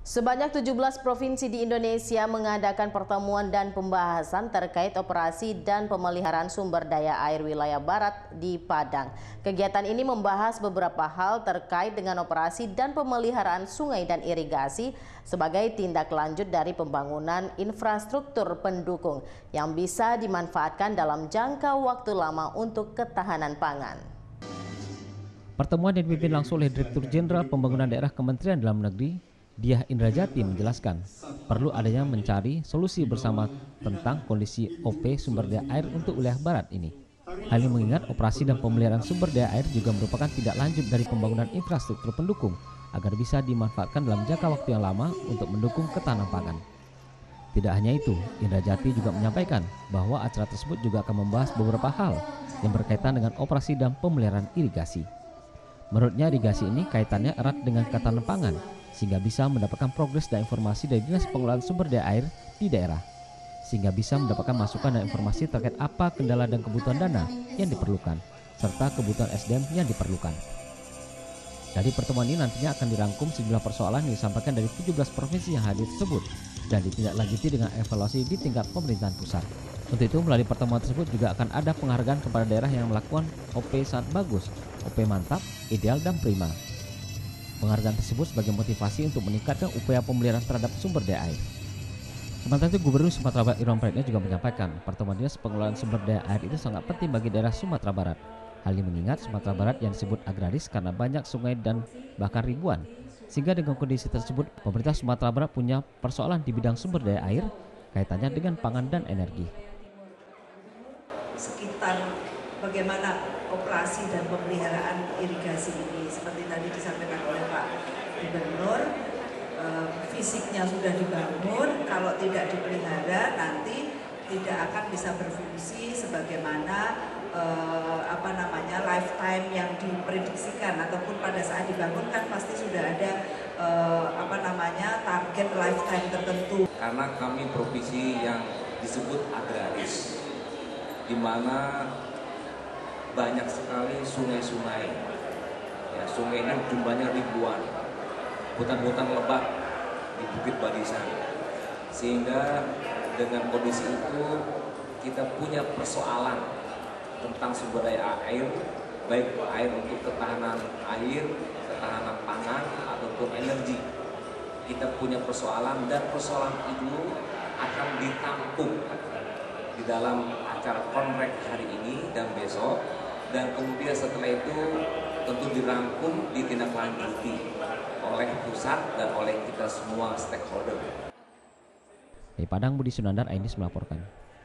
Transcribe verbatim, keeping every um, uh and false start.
Sebanyak tujuh belas provinsi di Indonesia mengadakan pertemuan dan pembahasan terkait operasi dan pemeliharaan sumber daya air wilayah barat di Padang. Kegiatan ini membahas beberapa hal terkait dengan operasi dan pemeliharaan sungai dan irigasi sebagai tindak lanjut dari pembangunan infrastruktur pendukung yang bisa dimanfaatkan dalam jangka waktu lama untuk ketahanan pangan. Pertemuan yang dipimpin langsung oleh Direktur Jenderal Pembangunan Daerah Kementerian Dalam Negeri, Diah Indrajati, menjelaskan perlu adanya mencari solusi bersama tentang kondisi O P sumber daya air untuk wilayah barat ini. Hal ini mengingat operasi dan pemeliharaan sumber daya air juga merupakan tindak lanjut dari pembangunan infrastruktur pendukung agar bisa dimanfaatkan dalam jangka waktu yang lama untuk mendukung ketahanan pangan. Tidak hanya itu, Indrajati juga menyampaikan bahwa acara tersebut juga akan membahas beberapa hal yang berkaitan dengan operasi dan pemeliharaan irigasi. Menurutnya, irigasi ini kaitannya erat dengan ketahanan pangan, sehingga bisa mendapatkan progres dan informasi dari Dinas Pengelolaan Sumber Daya Air di daerah, sehingga bisa mendapatkan masukan dan informasi terkait apa kendala dan kebutuhan dana yang diperlukan, serta kebutuhan S D M yang diperlukan. Dari pertemuan ini nantinya akan dirangkum sejumlah persoalan yang disampaikan dari tujuh belas provinsi yang hadir tersebut dan ditindaklanjuti dengan evaluasi di tingkat pemerintahan pusat. Untuk itu, melalui pertemuan tersebut juga akan ada penghargaan kepada daerah yang melakukan O P sangat bagus, O P mantap, ideal, dan prima. Penghargaan tersebut sebagai motivasi untuk meningkatkan upaya pemeliharaan terhadap sumber daya air. Sementara itu, Gubernur Sumatera Barat Irwan Prayitno juga menyampaikan pertemuan Dinas Pengelolaan Sumber Daya Air itu sangat penting bagi daerah Sumatera Barat. Hal ini mengingat Sumatera Barat yang disebut agraris karena banyak sungai dan bahkan ribuan. Sehingga dengan kondisi tersebut, pemerintah Sumatera Barat punya persoalan di bidang sumber daya air kaitannya dengan pangan dan energi. Sekitar bagaimana operasi dan pemeliharaan irigasi ini, seperti tadi disampaikan oleh Pak Gubernur, eh, fisiknya sudah dibangun, kalau tidak dipelihara nanti tidak akan bisa berfungsi sebagaimana eh, apa namanya lifetime yang diprediksikan, ataupun pada saat dibangun kan pasti sudah ada eh, apa namanya target lifetime tertentu. Karena kami provinsi yang disebut agraris, di mana banyak sekali sungai-sungai, ya, sungai ini jumlahnya ribuan, hutan-hutan lebat di Bukit Barisan, sehingga dengan kondisi itu kita punya persoalan tentang sumber daya air, baik air untuk ketahanan air, ketahanan pangan, ataupun energi. Kita punya persoalan dan persoalan itu akan ditampung di dalam acara kongrek hari ini dan besok. Dan kemudian setelah itu tentu dirangkum, ditindaklanjuti oleh pusat dan oleh kita semua stakeholder. Dari Padang, Budi Sunandar, Ainis melaporkan.